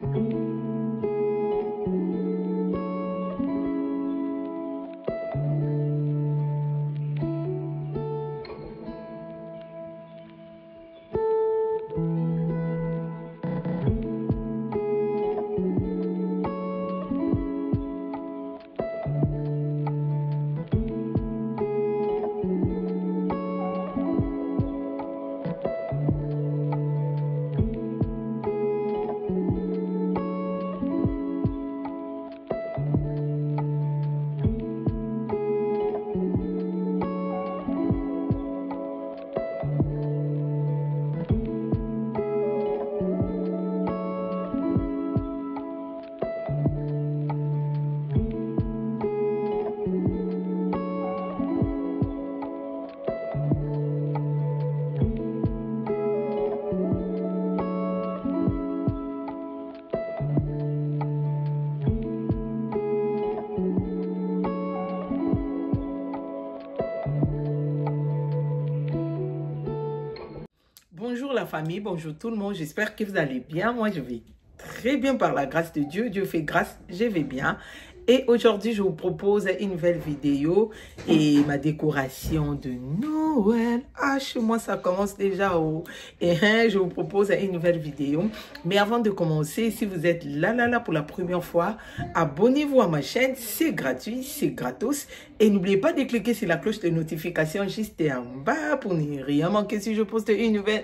Bonjour la famille, bonjour tout le monde, j'espère que vous allez bien. Moi je vais très bien par la grâce de Dieu, Dieu fait grâce, je vais bien. Et aujourd'hui je vous propose une nouvelle vidéo et ma décoration de Noël. Ah, chez moi ça commence déjà et je vous propose une nouvelle vidéo. Mais avant de commencer, si vous êtes là pour la première fois, abonnez-vous à ma chaîne, c'est gratuit, c'est gratos. Et n'oubliez pas de cliquer sur la cloche de notification juste en bas pour ne rien manquer si je poste une nouvelle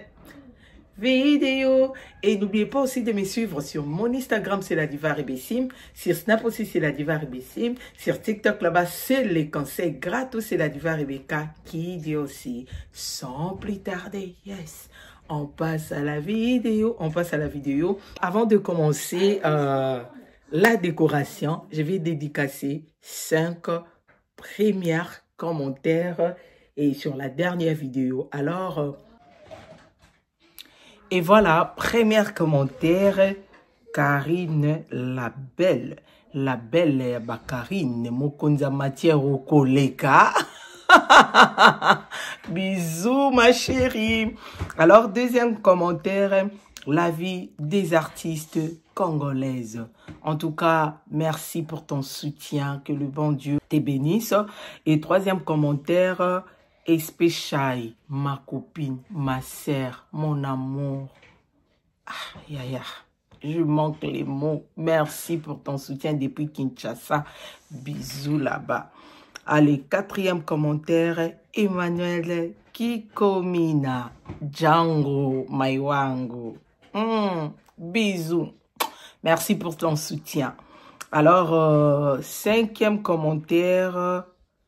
vidéo. Et n'oubliez pas aussi de me suivre sur mon Instagram, c'est la Diva Rebessim. Sur Snap aussi, c'est la Diva Rebessim. Sur TikTok, là-bas, c'est les conseils gratos, c'est la Diva Rebecca qui dit aussi. Sans plus tarder, yes, on passe à la vidéo. On passe à la vidéo. Avant de commencer la décoration, je vais dédicacer 5 premiers commentaires et sur la dernière vidéo. Alors, et voilà, premier commentaire, Karine la belle. La belle, Karine, Mokonza matière au koleka. Bisous ma chérie. Alors, deuxième commentaire, la vie des artistes congolaises. En tout cas, merci pour ton soutien, que le bon Dieu te bénisse. Et troisième commentaire, Espéchai, ma copine, ma sœur, mon amour. Ah, je manque les mots. Merci pour ton soutien depuis Kinshasa. Bisous là-bas. Allez, quatrième commentaire, Emmanuel Kikomina, Django Maiwango. Bisous. Merci pour ton soutien. Alors, cinquième commentaire,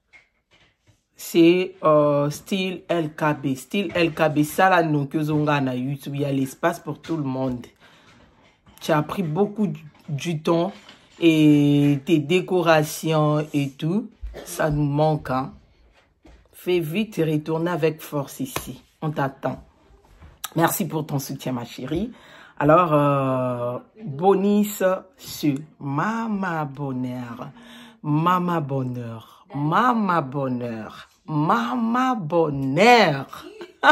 c'est Style LKB. Style LKB, ça là, nous que zonga na YouTube, il y a l'espace pour tout le monde. Tu as pris beaucoup du temps et tes décorations et tout, ça nous manque. Hein. Fais vite et retourne avec force ici. On t'attend. Merci pour ton soutien, ma chérie. Alors, bonus sur Mama Bonheur. Mama Bonheur. Mama Bonheur. Mama Bonheur.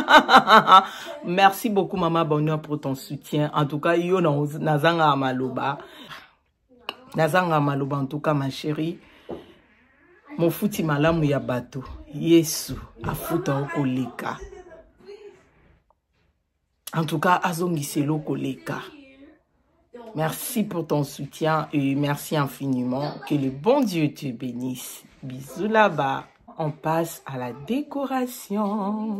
Merci beaucoup, Mama Bonheur, pour ton soutien. En tout cas, yo nazanga maloba. Nazanga maloba, en tout cas, ma chérie. Mon fouti malamu ya bato. Yesu, afuta okoleka. En tout cas, azongiselo koleka. Merci pour ton soutien et merci infiniment. Que le bon Dieu te bénisse. Bisous là-bas. On passe à la décoration.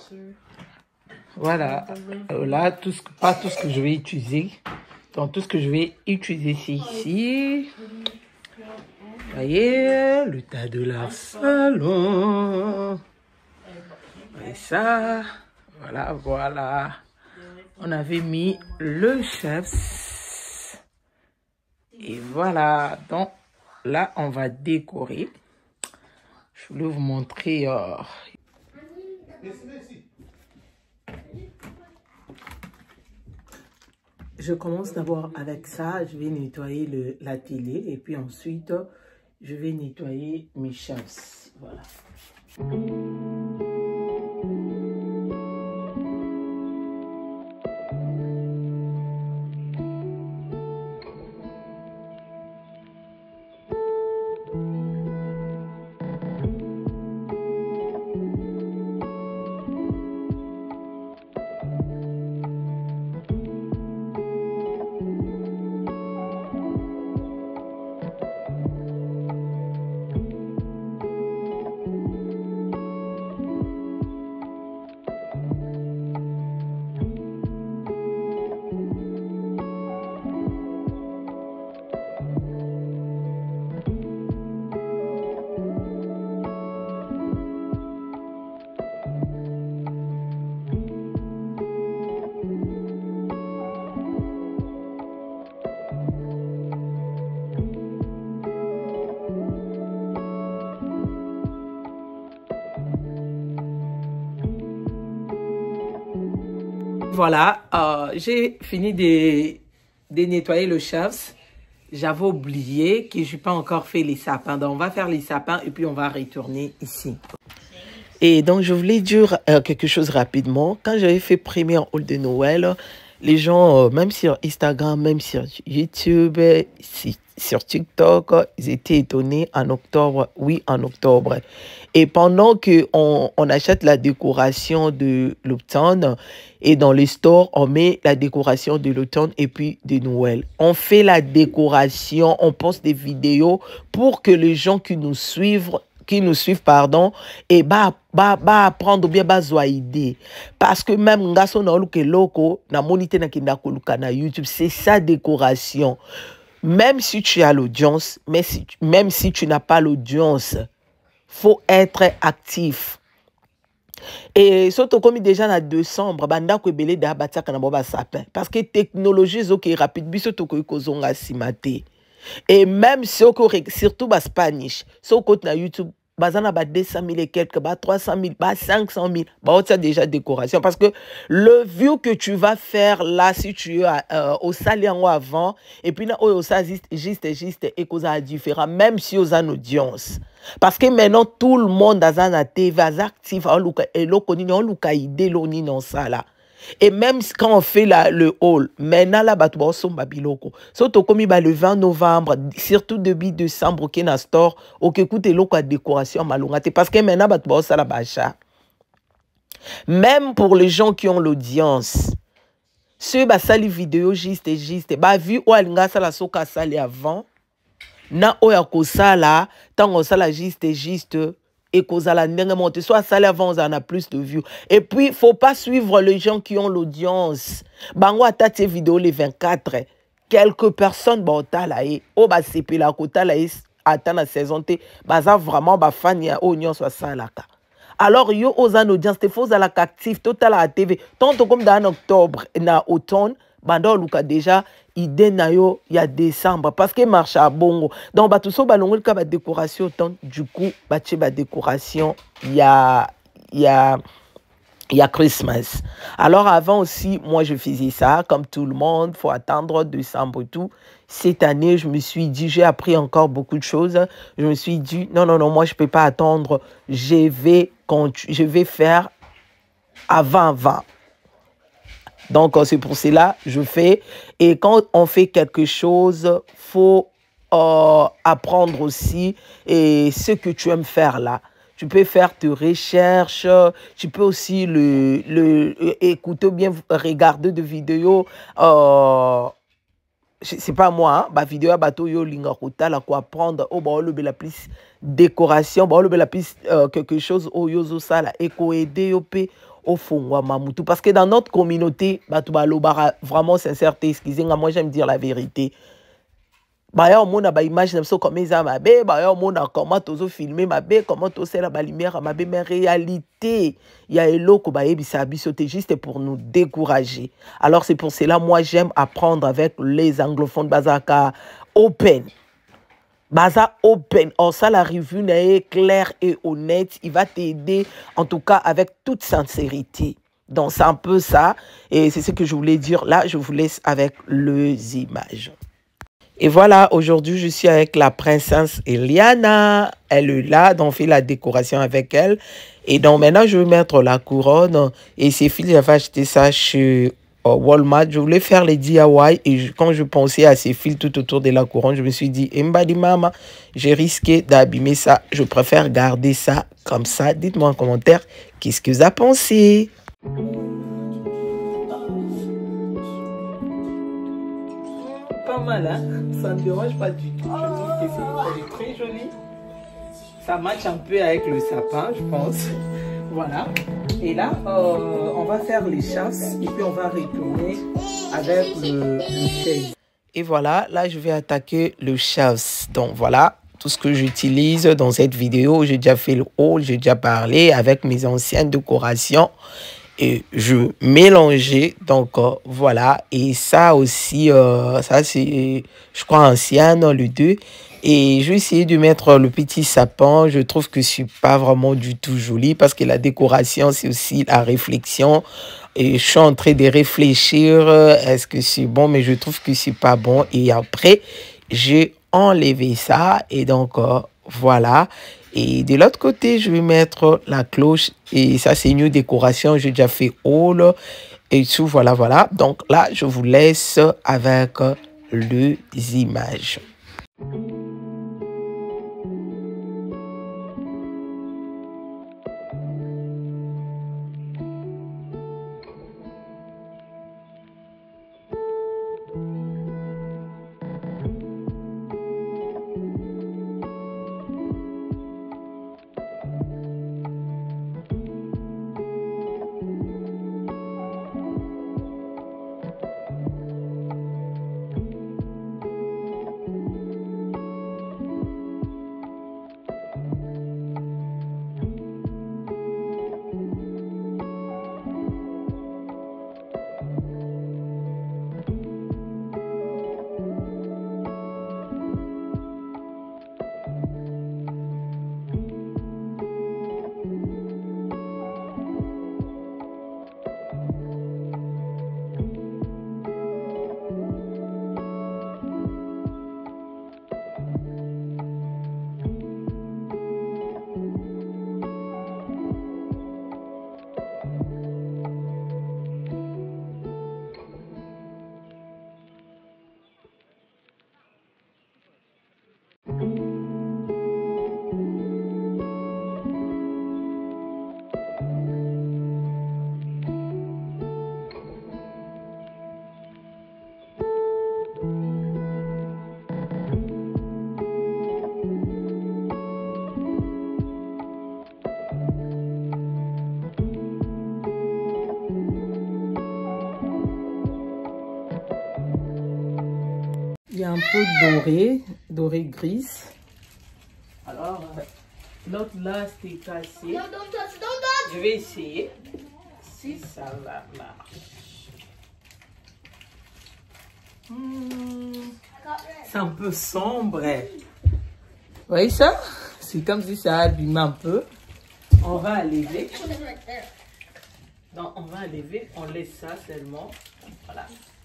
Voilà. Là, pas tout ce que je vais utiliser. Donc, tout ce que je vais utiliser, c'est ici. Vous voyez, le tas de la salon. Et ça, voilà. On avait mis le chef. Et voilà. Donc, là, on va décorer. Je voulais vous montrer. Je commence d'abord avec ça. Je vais nettoyer la télé. Et puis ensuite, je vais nettoyer mes chefs. Voilà. voilà, j'ai fini de nettoyer le chasse. J'avais oublié que je n'ai pas encore fait les sapins. Donc, on va faire les sapins et puis on va retourner ici. Et donc, je voulais dire quelque chose rapidement. Quand j'avais fait premier haul de Noël, les gens, même sur Instagram, même sur YouTube, sur TikTok, ils étaient étonnés en octobre. Oui, en octobre. Et pendant qu'on achète la décoration de l'automne et dans les stores, on met la décoration de l'automne et puis de Noël. On fait la décoration, on poste des vidéos pour que les gens qui nous suivent, pardon, et apprendre ou bien idée. Parce que même ngaso na oluke loko na monité na kinda koluka na YouTube, c'est sa décoration. Même si tu as l'audience, même si tu n'as pas l'audience, faut être actif. Et surtout comme déjà en décembre, banda ko belé da bataka na boba sapin parce que technologie zo qui rapide biso to ko kozonga simate. Et même surtout bas Spanish, so côté na YouTube bazana ba 200 000 et quelques, ba 300 000, ba 500 000, ba ça déjà décoration parce que le view que tu vas faire là si tu es au saliango avant et puis là au ça juste et cause différent même si aux an audience parce que maintenant tout le monde a un TV actif et lo konini on luka idée lo ni non ça là. Et même quand on fait le haul, maintenant là, on somba biloko. Surtout comme il le 20 novembre, surtout depuis décembre, au Kena Store, au écoute loko décoration malungate. Parce que maintenant, on ça la bacha. Même pour les gens qui ont l'audience, ceux qui sali vidéo juste, bah vu ou alinga ça la soka sali avant, na oya ko sala, tant on sala juste. Et cause à la dernière montée, soit ça avant, on a plus de vues. Et puis, faut pas suivre les gens qui ont l'audience. Bango a tes vidéos les 24. Quelques personnes, bon, t'as là, oh, bah, c'est puis là, t'as là, attends la saison, bah, ça vraiment, bah, fan, y a oignon, soit ça, là, alors, yo, aux an audience, t'es faux à la actif, total à la TV. Tant comme dans octobre, na automne, bando luka déjà idée na yo il y a décembre parce que marche à bongo donc ba tout ça balongo le ka décoration tant du coup ba décoration il y a Christmas. Alors avant aussi moi je faisais ça comme tout le monde, faut attendre décembre et tout. Cette année je me suis dit j'ai appris encore beaucoup de choses. Je me suis dit non moi je peux pas attendre, je vais faire avant. Donc, c'est pour cela que je fais. Et quand on fait quelque chose, il faut apprendre aussi et ce que tu aimes faire là. Tu peux faire tes recherches, tu peux aussi écouter ou bien regarder des vidéos. C'est pas moi, ma vidéo bateau yo linga kota la quoi apprendre au ba le la plus décoration, ba le la plus quelque chose au yozo sala et ko aider yo pe au fond mamoutou parce que dans notre communauté vraiment sincèrement excusez-moi moi j'aime dire la vérité. Bah ya on a ba image na so comme ça ma bé bah ya on a comment tozo filmer ma bé comment to c'est la lumière ma bé mais réalité il y a eloko ba yebisa biso te juste pour nous décourager. Alors c'est pour cela moi j'aime apprendre avec les anglophones bazaka open. Baza open, or ça la revue n'est claire et honnête, il va t'aider en tout cas avec toute sincérité. Donc c'est un peu ça et c'est ce que je voulais dire. Là je vous laisse avec les images. Et voilà, aujourd'hui, je suis avec la princesse Eliana. Elle est là, donc on fait la décoration avec elle. Et donc maintenant, je vais mettre la couronne. Et ces fils, j'avais acheté ça chez Walmart. Je voulais faire les DIY. Et quand je pensais à ces fils tout autour de la couronne, je me suis dit, Mbadi Mama, j'ai risqué d'abîmer ça. Je préfère garder ça comme ça. Dites-moi en commentaire, qu'est-ce que vous avez pensé? Pas mal, hein? Ça ne dérange pas du tout. Je trouve que c'est très joli. Ça match un peu avec le sapin, je pense. Voilà. Et là, on va faire les chasses et puis on va retourner avec le chaise. Et voilà, là, je vais attaquer le chasse. Donc, voilà tout ce que j'utilise dans cette vidéo. J'ai déjà fait le haul, j'ai déjà parlé avec mes anciennes décorations. et je mélangeais. Donc voilà, et ça aussi, ça c'est, je crois, ancien, non, le 2. Et je vais essayer de mettre le petit sapin. Je trouve que c'est pas vraiment du tout joli parce que la décoration, c'est aussi la réflexion. Et je suis en train de réfléchir, est-ce que c'est bon, mais je trouve que c'est pas bon. Et après, j'ai enlevé ça. Et donc, voilà. Et de l'autre côté, je vais mettre la cloche. Et ça, c'est une décoration. J'ai déjà fait haut et tout. Voilà, voilà. Donc là, je vous laisse avec les images. Il y a un peu doré, doré grise. Alors, l'autre là, c'était cassé. Je vais essayer si ça va marcher. C'est un peu sombre. Vous voyez ça? C'est comme si ça abîme un peu. On va enlever. Non, on va enlever. On laisse ça seulement. Voilà.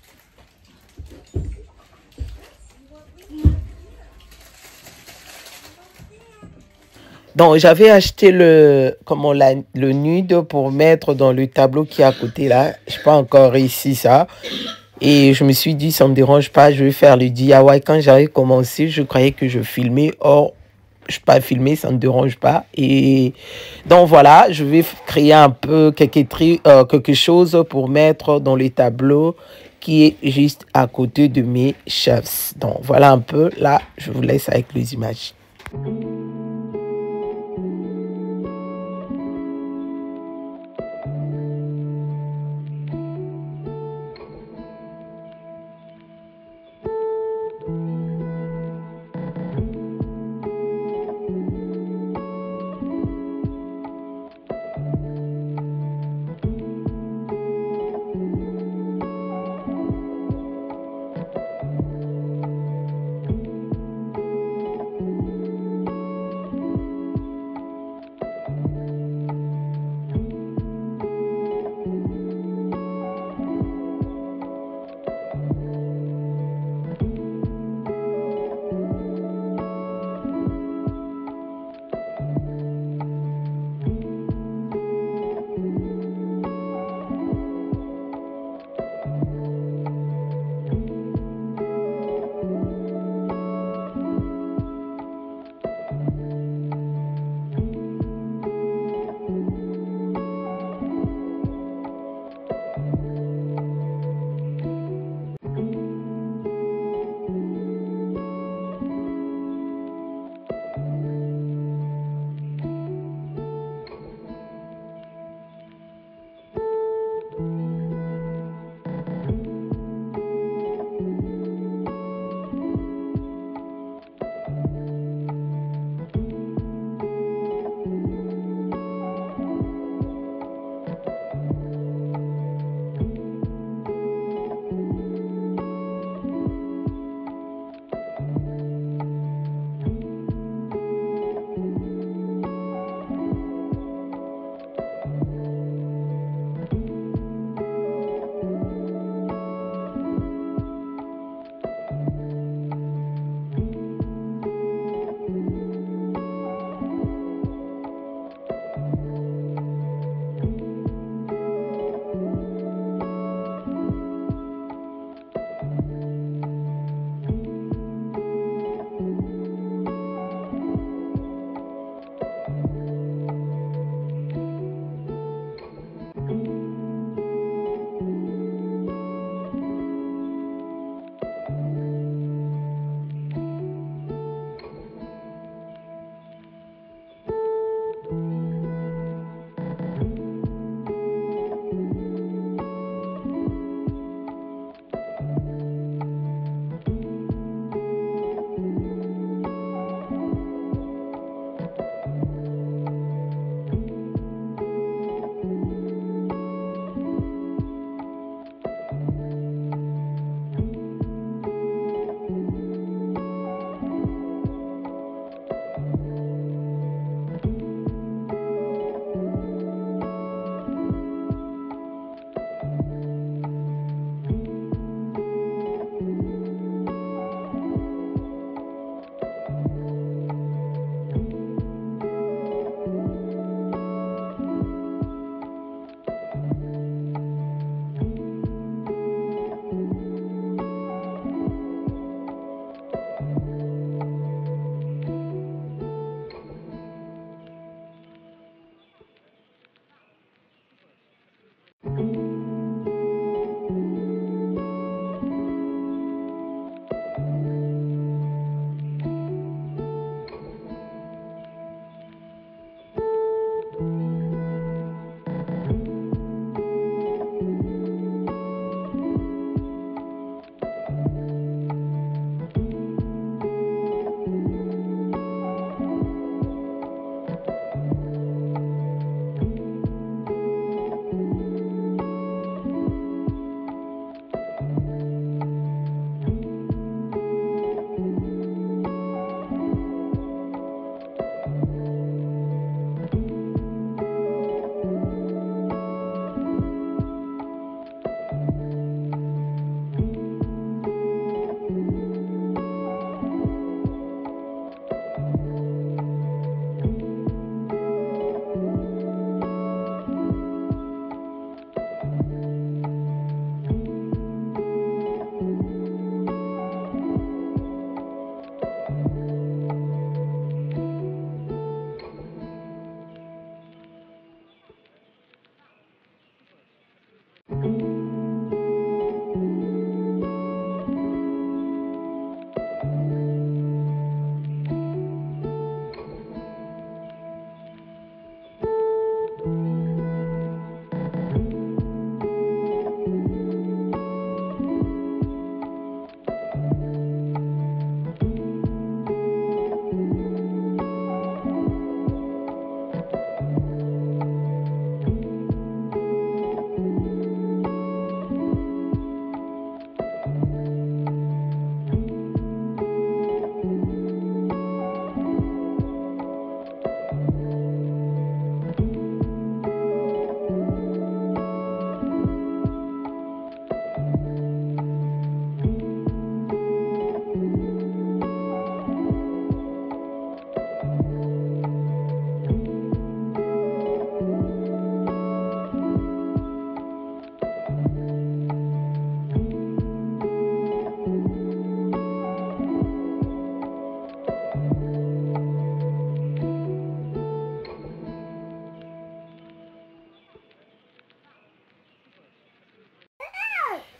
Donc, j'avais acheté le nude pour mettre dans le tableau qui est à côté là. Je n'ai pas encore réussi ça. Et je me suis dit, ça ne me dérange pas, je vais faire le DIY. Quand j'avais commencé, je croyais que je filmais. Or, je n'ai pas filmé, ça ne me dérange pas. Et donc, voilà, je vais créer un peu quelque chose pour mettre dans le tableau qui est juste à côté de mes chefs. Donc, voilà un peu. Là, je vous laisse avec les images.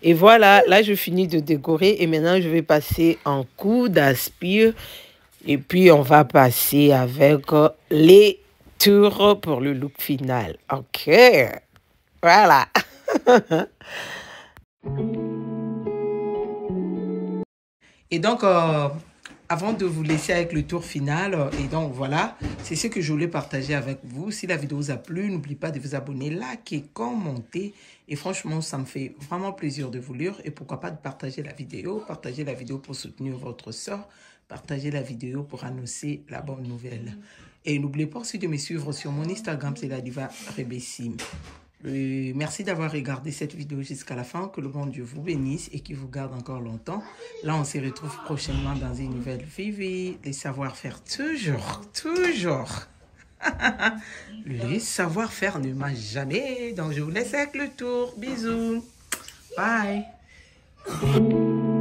Et voilà, là, je finis de décorer et maintenant, je vais passer en coup d'aspire. Et puis, on va passer avec les tours pour le look final. OK. Voilà. Et donc, avant de vous laisser avec le tour final, et donc voilà, c'est ce que je voulais partager avec vous. Si la vidéo vous a plu, n'oubliez pas de vous abonner, liker, commenter. Et franchement, ça me fait vraiment plaisir de vous lire. Et pourquoi pas de partager la vidéo pour soutenir votre soeur, partager la vidéo pour annoncer la bonne nouvelle. Et n'oubliez pas aussi de me suivre sur mon Instagram, c'est la diva Rebessim. Merci d'avoir regardé cette vidéo jusqu'à la fin. Que le bon Dieu vous bénisse et qu'il vous garde encore longtemps. Là, on se retrouve prochainement dans une nouvelle vie. Les savoir-faire toujours. Les savoir-faire ne mangent jamais. Donc, je vous laisse avec le tour. Bisous. Bye.